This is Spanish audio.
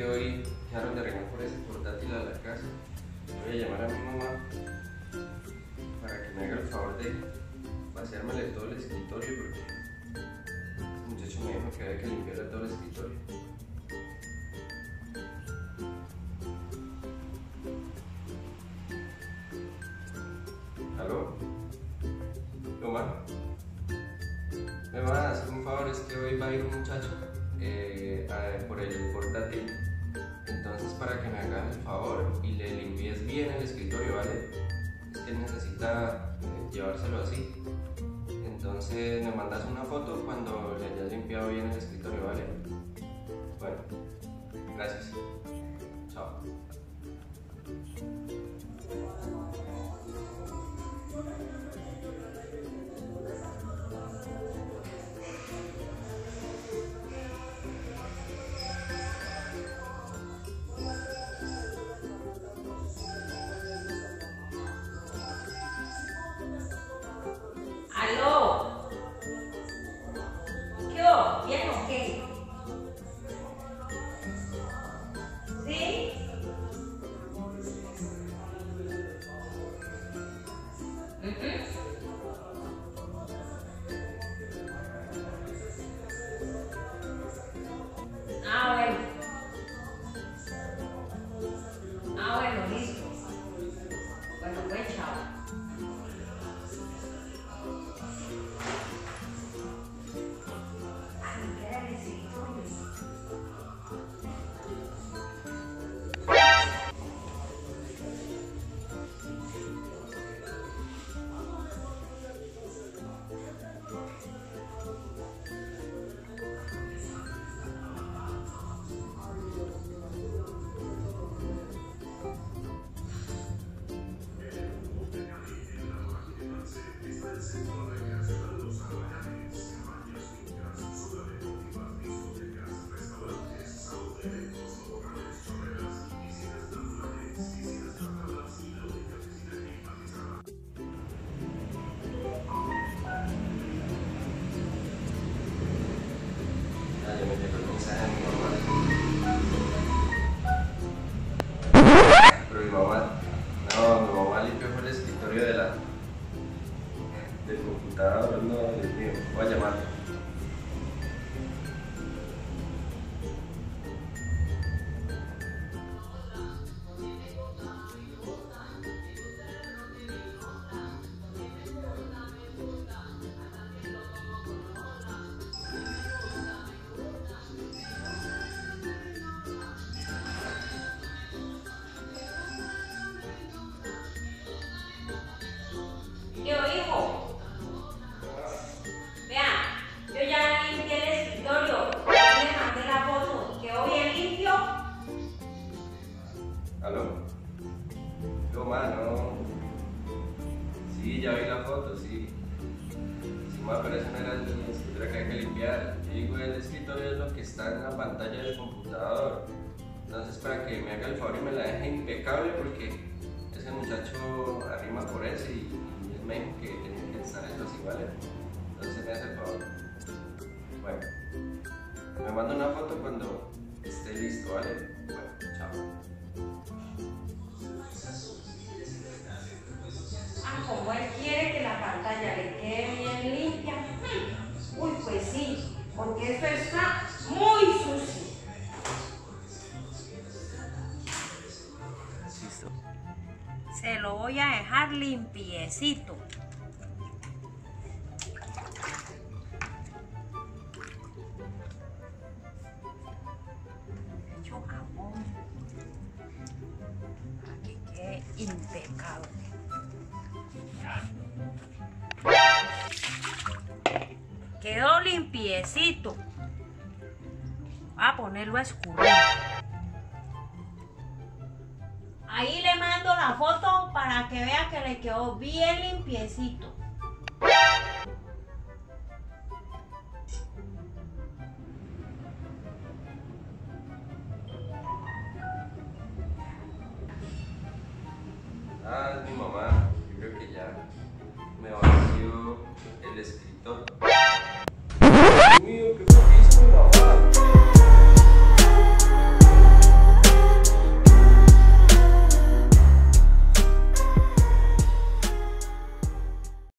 que hoy quedaron de arreglar por ese portátil a la casa. Voy a llamar a mi mamá para que me haga el favor de vaciármele todo el escritorio, porque el muchacho me dijo que había que limpiarle todo el escritorio. ¿Aló? Mamá, me van a hacer un favor, es que hoy va a ir un muchacho por el portátil. Entonces, para que me hagas el favor y le limpies bien el escritorio, ¿vale? Es que necesita llevárselo así. Entonces me mandas una foto cuando le hayas limpiado bien el escritorio, ¿vale? Bueno, gracias. Chao. ¿Aló? ¿Qué hubo? ¿Bien o qué? ¿Sí? Ah, bueno. Ah, bueno, listo. Bueno, pues chao. Ya me llegó el mensaje de mi mamá. Pero mi mamá limpió el escritorio del computador. No, Dios mío, voy a llamarla. Yo, hijo, vea, yo ya limpié el escritorio, ya le mandé la foto, quedó bien limpio. ¿Aló? Yo, no. Sí, ya vi la foto, sí. Sí, pero eso no era el escritorio que hay que limpiar. Yo digo, el escritorio es lo que está en la pantalla del computador. Entonces, para que me haga el favor y me la deje impecable, porque ese muchacho arrima por eso y él me dijo que tenía que estar eso así, ¿vale? Entonces me hace el favor. Bueno, me manda una foto cuando esté listo, ¿vale? Bueno, chao. Ah, como él quiere que la pantalla le quede bien limpia. Uy, pues sí, porque esto está muy sucio. Listo. Se lo voy a dejar limpiecito. Hecho jabón para que quede impecable. Quedó limpiecito. Voy a ponerlo a escurrir. Ahí le mando la foto para que vea que le quedó bien limpiecito. Ah, es mi mamá. Yo creo que ya me vació el escritor. Dios mío, qué